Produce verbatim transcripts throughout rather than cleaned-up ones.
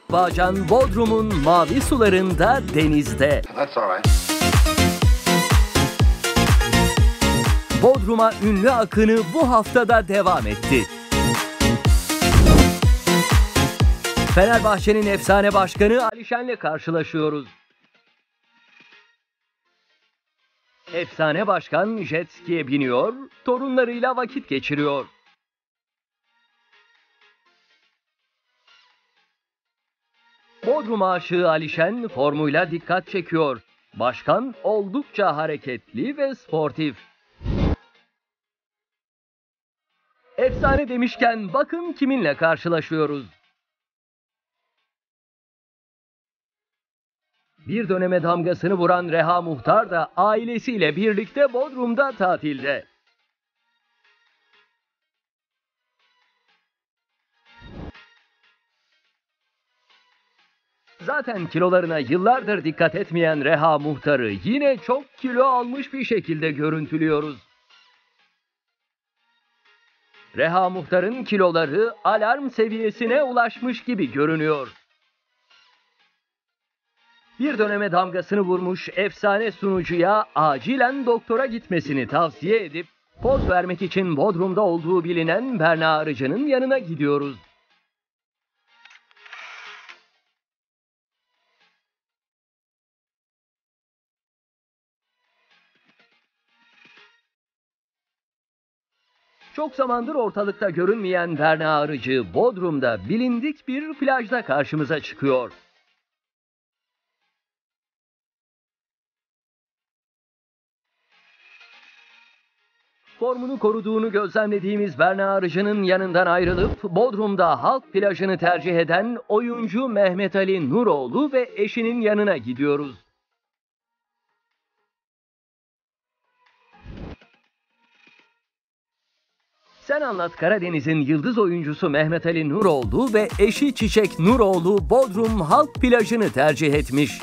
Bağcan Bodrum'un mavi sularında denizde. That's all right. Bodrum'a ünlü akını bu haftada devam etti. Fenerbahçe'nin efsane başkanı Alişen'le karşılaşıyoruz. Efsane başkan jet ski'ye biniyor, torunlarıyla vakit geçiriyor. Bodrum aşığı Alişen formuyla dikkat çekiyor. Başkan oldukça hareketli ve sportif. Efsane demişken bakın kiminle karşılaşıyoruz. Bir döneme damgasını vuran Reha Muhtar da ailesiyle birlikte Bodrum'da tatilde. Zaten kilolarına yıllardır dikkat etmeyen Reha Muhtar'ı yine çok kilo almış bir şekilde görüntülüyoruz. Reha Muhtar'ın kiloları alarm seviyesine ulaşmış gibi görünüyor. Bir döneme damgasını vurmuş efsane sunucuya acilen doktora gitmesini tavsiye edip poz vermek için Bodrum'da olduğu bilinen Berna Arıcı'nın yanına gidiyoruz. Çok zamandır ortalıkta görünmeyen Berna Arıcı, Bodrum'da bilindik bir plajda karşımıza çıkıyor. Formunu koruduğunu gözlemlediğimiz Berna Arıcı'nın yanından ayrılıp Bodrum'da halk plajını tercih eden oyuncu Mehmet Ali Nuroğlu ve eşinin yanına gidiyoruz. Sen Anlat Karadeniz'in yıldız oyuncusu Mehmet Ali Nuroğlu ve eşi Çiçek Nuroğlu Bodrum halk plajını tercih etmiş.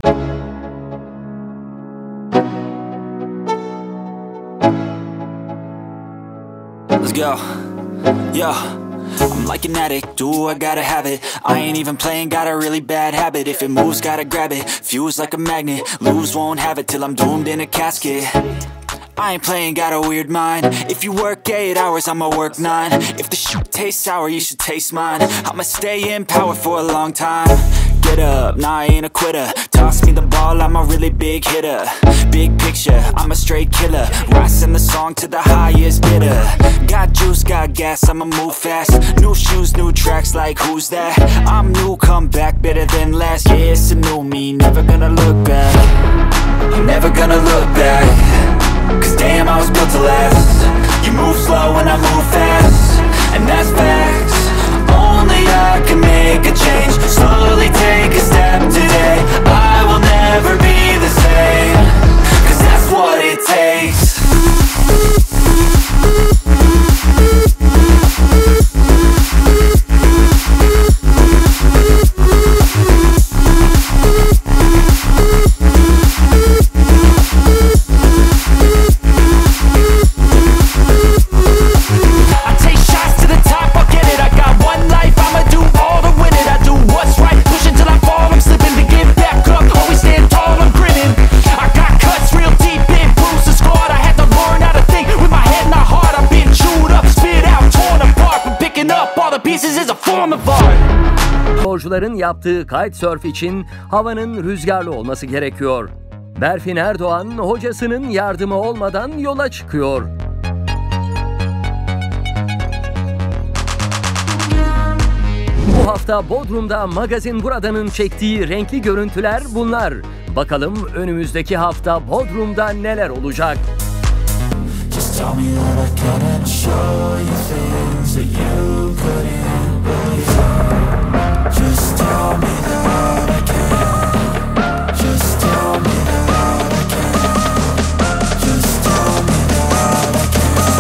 Let's go. Yo, I'm like an addict, do I gotta have it. I ain't even playing, got a really bad habit. If it moves, gotta grab it, fuse like a magnet. Lose, won't have it till I'm doomed in a casket. I ain't playing, got a weird mind. If you work eight hours, I'ma work nine. If the shit tastes sour, you should taste mine. I'ma stay in power for a long time. Get up, nah, I ain't a quitter. Toss me the ball, I'm a really big hitter. Big picture, I'm a straight killer. Rising the song to the highest bidder. Got juice, got gas, I'ma move fast. New shoes, new tracks, like who's that? I'm new, come back, better than last. Yeah, it's a new me, never gonna look back. I'm never gonna look back. Cause damn, I was built to last. You move slow and I move fast, and that's facts. Only I can make a change. Slowly take a step today. I will never be the same. Cause that's what it takes. Sporcuların yaptığı kitesurf için havanın rüzgarlı olması gerekiyor. Berfin Erdoğan hocasının yardımı olmadan yola çıkıyor. Bu hafta Bodrum'da Magazin Burada'nın çektiği renkli görüntüler bunlar. Bakalım önümüzdeki hafta Bodrum'da neler olacak? Just tell me that I can and show you things that you couldn't.